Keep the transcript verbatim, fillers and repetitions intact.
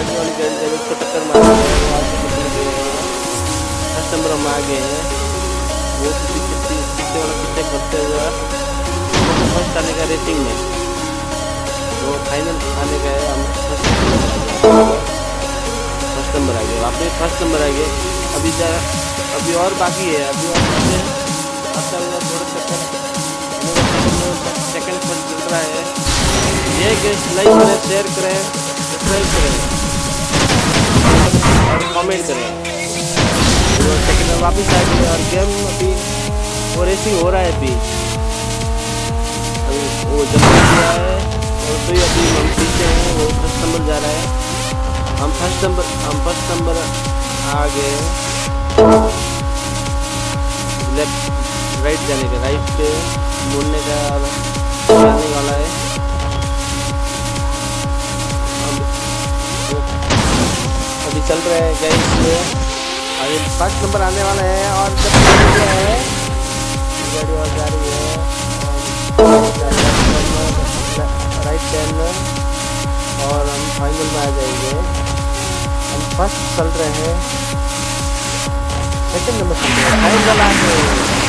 आगे वाली गाड़ी जब उसको टक्कर मारी फर्स्ट नंबर हम आगे हैं। वो पीछे पीछे वाला पीछे करते हुए फर्स्ट आने का रेसिंग में, तो फाइनल आने का है हम फर्स्ट नंबर आ गए, वापस फर्स्ट नंबर आ गए। अभी जा अभी और बाकी है, अभी और बाकी है थोड़ा सेकंड पर चल रहा है। ये गेस्ट लाइक करें, शेयर करें, सब्सक्राइब करें और कमेंट करें। तो सेकंड में वापस आ गए और गेम अभी वो रेसिंग हो रहा है। अभी अभी वो जब किया है और तो अभी हम पीछे हैं, वो फर्स्ट नंबर जा रहा है। हम फर्स्ट नंबर हम फर्स्ट नंबर आ गए। लेफ्ट राइट जाने का, राइट पे मुड़ने का जाने वाला है। अभी चल रहा है गाइस, अभी फर्स्ट नंबर आने वाला है और जब है गाड़ी और जा रही है राइट टर्न और हम फाइनल में आ जाएंगे। हम फर्स्ट चल रहे हैं, सेकंड नंबर चल रहे हैं, फाइनल आ गए।